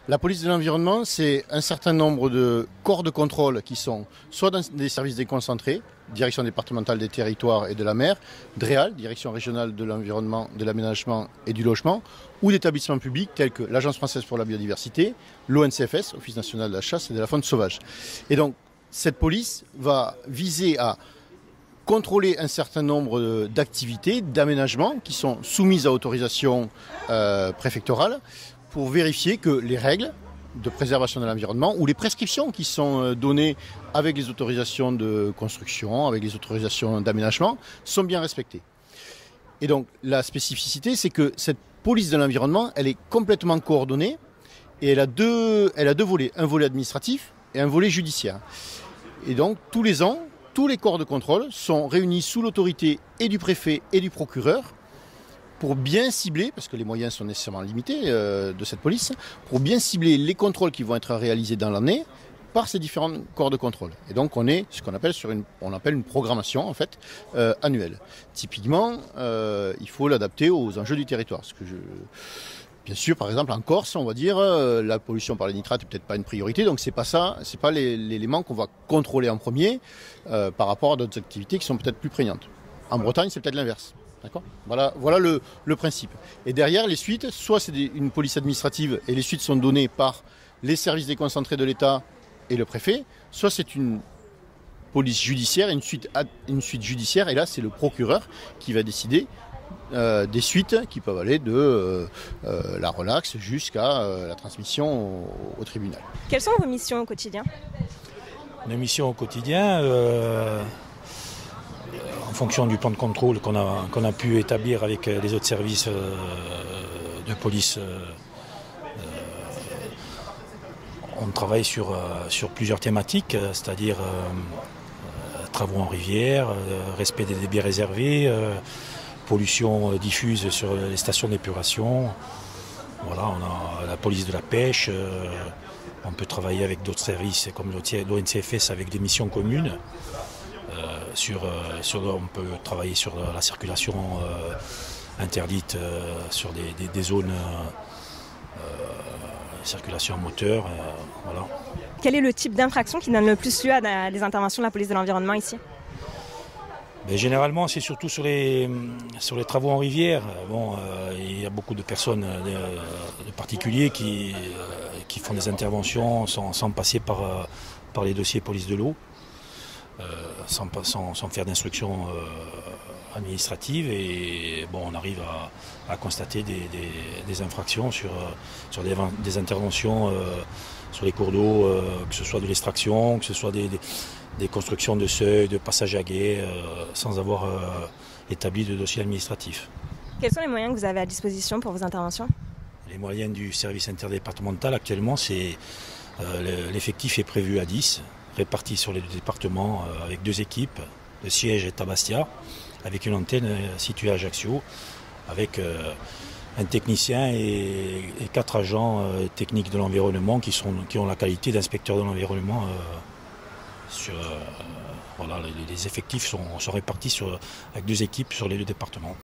La police de l'environnement, c'est un certain nombre de corps de contrôle qui sont soit dans des services déconcentrés, Direction départementale des territoires et de la mer, DREAL, Direction régionale de l'environnement, de l'aménagement et du logement, ou d'établissements publics tels que l'Agence française pour la biodiversité, l'ONCFS, Office national de la chasse et de la faune sauvage. Et donc, cette police va viser à contrôler un certain nombre d'activités, d'aménagements qui sont soumises à autorisation préfectorale pour vérifier que les règles de préservation de l'environnement ou les prescriptions qui sont données avec les autorisations de construction, avec les autorisations d'aménagement, sont bien respectées. Et donc la spécificité, c'est que cette police de l'environnement, elle est complètement coordonnée et elle a deux volets, un volet administratif et un volet judiciaire. Et donc tous les ans, tous les corps de contrôle sont réunis sous l'autorité et du préfet et du procureur pour bien cibler, parce que les moyens sont nécessairement limités de cette police, pour bien cibler les contrôles qui vont être réalisés dans l'année par ces différents corps de contrôle. Et donc on est ce qu'on appelle une programmation en fait annuelle. Typiquement, il faut l'adapter aux enjeux du territoire. Bien sûr, par exemple en Corse, on va dire la pollution par les nitrates n'est peut-être pas une priorité, donc c'est pas l'élément qu'on va contrôler en premier par rapport à d'autres activités qui sont peut-être plus prégnantes. En Bretagne, c'est peut-être l'inverse. D'accord ? Voilà le principe. Et derrière, les suites, soit c'est une police administrative et les suites sont données par les services déconcentrés de l'État et le préfet, soit c'est une police judiciaire, une suite judiciaire, et là c'est le procureur qui va décider des suites qui peuvent aller de la relaxe jusqu'à la transmission au tribunal. Quelles sont vos missions au quotidien ? Nos missions au quotidien, en fonction du plan de contrôle qu'on a pu établir avec les autres services de police, on travaille sur plusieurs thématiques, c'est-à-dire travaux en rivière, respect des débits réservés, pollution diffuse sur les stations d'épuration. Voilà, on a la police de la pêche, on peut travailler avec d'autres services comme l'ONCFS avec des missions communes. On peut travailler sur la circulation interdite sur des zones circulation à moteur. Voilà. Quel est le type d'infraction qui donne le plus lieu à des interventions de la police de l'environnement ici ? Généralement, c'est surtout sur les travaux en rivière. Il y a beaucoup de personnes, de particuliers qui font des interventions sans passer par les dossiers police de l'eau. Sans faire d'instruction administrative, et on arrive à constater des infractions sur des interventions sur les cours d'eau, que ce soit de l'extraction, que ce soit des constructions de seuils, de passages à gué, sans avoir établi de dossier administratif. Quels sont les moyens que vous avez à disposition pour vos interventions ? Les moyens du service interdépartemental actuellement, l'effectif est prévu à 10. Répartis sur les deux départements avec 2 équipes. Le siège est à Bastia, avec une antenne située à Ajaccio, avec un technicien et 4 agents techniques de l'environnement qui ont la qualité d'inspecteurs de l'environnement. Les effectifs sont répartis avec 2 équipes sur les 2 départements.